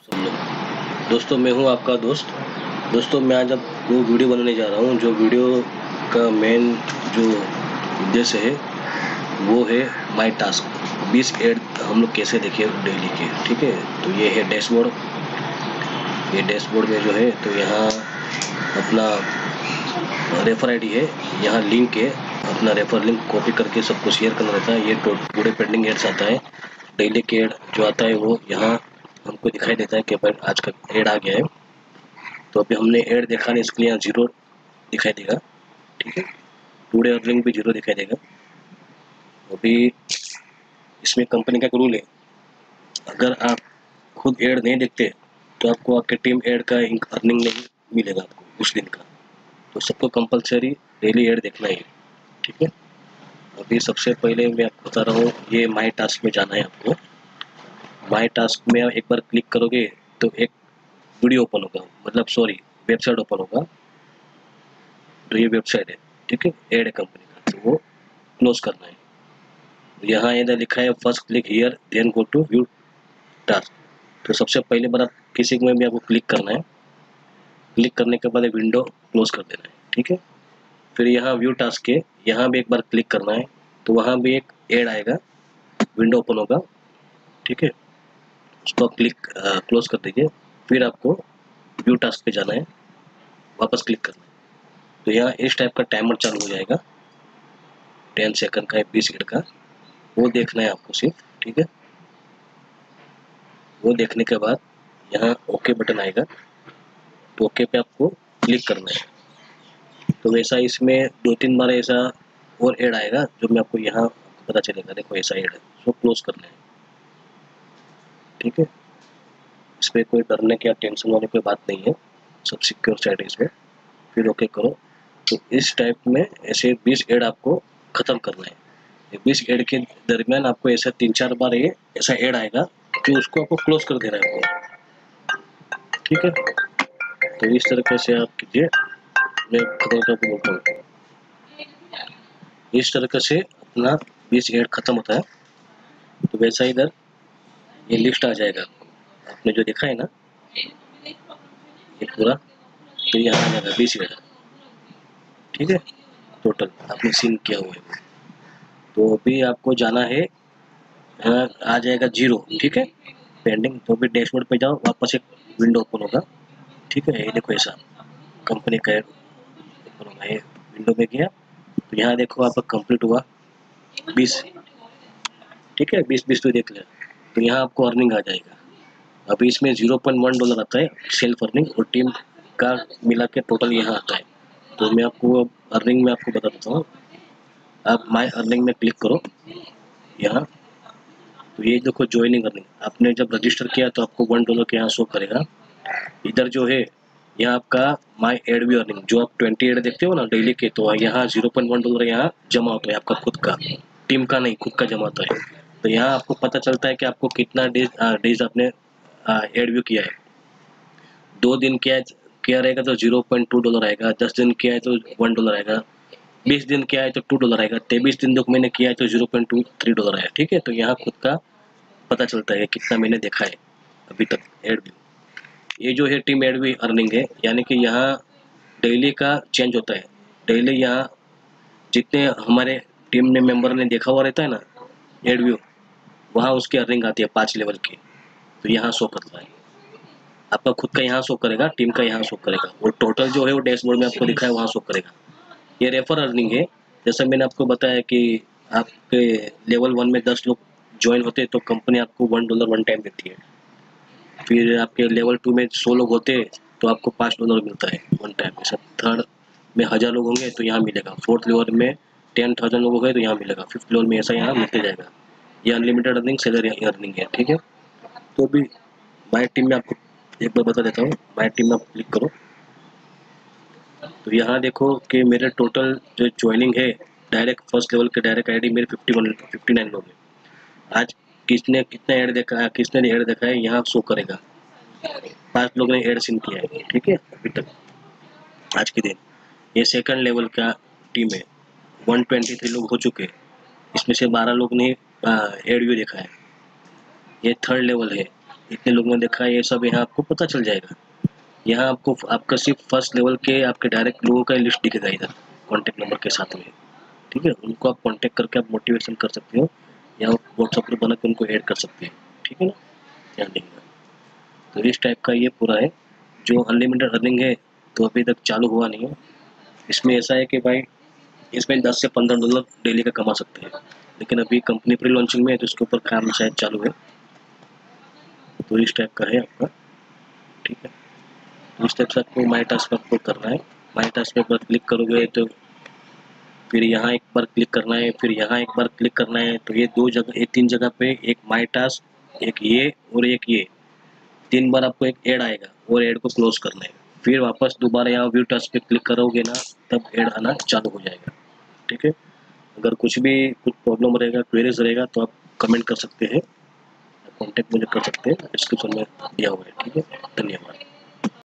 सब लोग। दोस्तों मैं हूं आपका दोस्त। दोस्तों मैं आज आपको वीडियो बनाने जा रहा हूं। जो वीडियो का मेन जो उद्देश्य है वो है माय टास्क 20 ऐड हम लोग कैसे देखें डेली के। ठीक है, तो ये है डैशबोर्ड। ये डैशबोर्ड में जो है तो यहाँ अपना रेफर आईडी है, यहाँ लिंक है, अपना रेफर लिंक कॉपी करके सबको शेयर करना रहता है। ये पूरे पेंडिंग एड्स आता है, डेली के एड जो आता है वो यहाँ हमको दिखाई देता है कि भाई आज का एड आ गया है। तो अभी हमने एड देखा नहीं, इसके लिए यहाँ 0 दिखाई देगा। ठीक है, टुडे अर्निंग भी 0 दिखाई देगा। अभी इसमें कंपनी का एक रूल है, अगर आप खुद एड नहीं देखते तो आपको आपके टीम एड का अर्निंग नहीं मिलेगा आपको उस दिन का। तो सबको कंपलसरी डेली एड देखना है। ठीक है, अभी सबसे पहले मैं आपको बता रहा हूँ, ये माई टास्क में जाना है आपको। माई टास्क में एक बार क्लिक करोगे तो एक वीडियो ओपन होगा, मतलब सॉरी वेबसाइट ओपन होगा। तो ये वेबसाइट है, ठीक है, एड है कंपनी का, तो वो क्लोज करना है। यहाँ इधर लिखा है first click here then go to view task. तो सबसे पहले बार आप किसी में भी आपको क्लिक करना है। क्लिक करने के बाद विंडो क्लोज कर देना है। ठीक है, फिर यहाँ व्यू टास्क के यहाँ भी एक बार क्लिक करना है, तो वहाँ भी एक एड आएगा, विंडो ओपन होगा। ठीक है, उसको क्लिक क्लोज कर दीजिए। फिर आपको व्यू टास्क पे जाना है, वापस क्लिक करना है। तो यहाँ इस टाइप का टाइमर चालू हो जाएगा, 10 सेकंड का या 20 सेकंड का, वो देखना है आपको सिर्फ। ठीक है, वो देखने के बाद यहाँ ओके बटन आएगा, तो ओके पे आपको क्लिक करना है। तो वैसा इसमें 2-3 बार ऐसा और ऐड आएगा, जो मैं आपको यहाँ पता चलेगा। देखो ऐसा ऐड है, उसको क्लोज करना है। ठीक है, इस पर कोई डरने की या टेंशन वाली कोई बात नहीं है, सब सिक्योर साइड है इसमें। फिर ओके करो। तो इस टाइप में ऐसे 20 ऐड आपको ख़त्म करना है। 20 ऐड के दरमियान आपको ऐसा 3-4 बार ये ऐसा ऐड आएगा, तो उसको आपको क्लोज कर देना है आपको। ठीक है, तो इस तरीके से आप कीजिए। मैं खत्म करके बोलता हूँ, इस तरीके से अपना 20 ऐड खत्म होता है। तो वैसा इधर ये लिस्ट आ जाएगा आपको, आपने जो देखा है ना ये पूरा, तो यहाँ आ जाएगा 20 ऐड। ठीक है, टोटल आपने सिंक किया हुआ है। तो अभी आपको जाना है, आ जाएगा 0। ठीक है, पेंडिंग। तो अभी डैशबोर्ड पे जाओ, वापस एक विंडो ओपन होगा। ठीक है, ये देखो ऐसा कंपनी का ओपन होगा। ये विंडो में गया तो यहाँ देखो आपका कंप्लीट हुआ 20। ठीक है, 20 तो देख लिया। तो यहाँ आपको अर्निंग आ जाएगा। अभी इसमें $0.1 आता है सेल्फ अर्निंग, और टीम का मिला के टोटल यहाँ आता है। तो मैं आपको अर्निंग में आपको बता देता हूँ। आप माई अर्निंग में क्लिक करो यहाँ, तो ये देखो ज्वाइनिंग अर्निंग। आपने जब रजिस्टर किया तो आपको $1 के यहाँ शो करेगा। इधर जो है यहाँ आपका माई एड भी अर्निंग, जो आप 20 एड देखते हो ना डेली के, तो यहाँ $0.1 यहाँ जमा होता है आपका खुद का, टीम का नहीं, खुद का जमा होता है। तो यहाँ आपको पता चलता है कि आपको कितना डेज आपने एड व्यू किया है। 2 दिन किया रहेगा तो $0.2 आएगा, 10 दिन किया है तो $1 आएगा, 20 दिन किया है तो $2 आएगा, 23 दिन जो मैंने किया है तो $0.23 आया। ठीक है, तो यहाँ खुद का पता चलता है कितना मैंने देखा है अभी तक एड व्यू। ये जो है टीम एड व्यू अर्निंग है, यानी कि यहाँ डेली का चेंज होता है। डेली यहाँ जितने हमारे टीम ने मेंबर ने देखा हुआ रहता है ना एड व्यू, वहाँ उसकी अर्निंग आती है 5 लेवल की। तो यहाँ शो करता है, आपका खुद का यहाँ शो करेगा, टीम का यहाँ शो करेगा, और टोटल जो है वो डैशबोर्ड में आपको दिखा है वहाँ शो करेगा। ये रेफर अर्निंग है। जैसे मैंने आपको बताया कि आपके लेवल 1 में 10 लोग ज्वाइन होते हैं तो कंपनी आपको $1 वन टाइम देती है। फिर आपके लेवल 2 में 100 लोग होते हैं तो आपको $5 मिलता है वन टाइम। ऐसा थर्ड में 1000 लोग होंगे तो यहाँ मिलेगा, फोर्थ लेवल में 10,000 लोग हो गए तो यहाँ मिलेगा, फिफ्थ लेवल में ऐसा यहाँ मिलते जाएगा। ये अनलिमिटेड अर्निंग सैलरी अर्निंग है। ठीक है, तो अभी माई टीम में आपको एक बार बता देता हूँ। माई टीम में आप क्लिक करो, तो यहाँ देखो कि मेरे टोटल जो ज्वाइनिंग है डायरेक्ट फर्स्ट लेवल के डायरेक्ट आईडी मेरे 59 लोग हैं। आज किसने कितना ऐड देखा है, किसने ऐड देखा है यहाँ शो करेगा। 5 लोग ने ऐड सिन किया है। ठीक है, अभी तक आज के दिन ये सेकंड लेवल का टीम है, 123 लोग हो चुके हैं, इसमें से 12 लोग ने ऐड व्यू देखा है। ये थर्ड लेवल है, इतने लोगों ने देखा है, ये सब यहाँ आपको पता चल जाएगा। यहाँ आपको आपका सिर्फ फर्स्ट लेवल के आपके डायरेक्ट लोगों का लिस्ट दिखेगा इधर कॉन्टैक्ट नंबर के साथ में, ठीक है। उनको आप कॉन्टैक्ट करके आप मोटिवेशन कर सकते हो या व्हाट्सएप ग्रुप बना के उनको ऐड कर सकते हैं, ठीक है ना, ध्यान देंगे। तो इस टाइप का ये पूरा है। जो अनलिमिटेड अर्निंग है तो अभी तक चालू हुआ नहीं है। इसमें ऐसा है कि भाई इसमें 10 से $15 डेली का कमा सकते हैं, लेकिन अभी कंपनी प्री लॉन्चिंग में है तो इसके ऊपर काम शायद चालू है। तो इस टाइप का है आपका, ठीक है। तो इस टाइप से आपको माई टास्क पर आपको करना है। माई टास्क पर क्लिक करोगे तो फिर यहाँ एक बार क्लिक करना है, फिर यहाँ एक बार क्लिक करना है। तो ये 2 जगह, ये 3 जगह पे एक माई टास्क, एक ये और एक ये, 3 बार आपको एक ऐड आएगा और ऐड को क्लोज करना है। फिर वापस दोबारा यहाँ व्यू टास्क पे क्लिक करोगे ना, तब ऐड आना चालू हो जाएगा, ठीक है। अगर कुछ प्रॉब्लम रहेगा, क्वेरीज रहेगा तो आप कमेंट कर सकते हैं, कॉन्टैक्ट मुझे कर सकते हैं, डिस्क्रिप्शन में दिया हुआ है, ठीक है। धन्यवाद।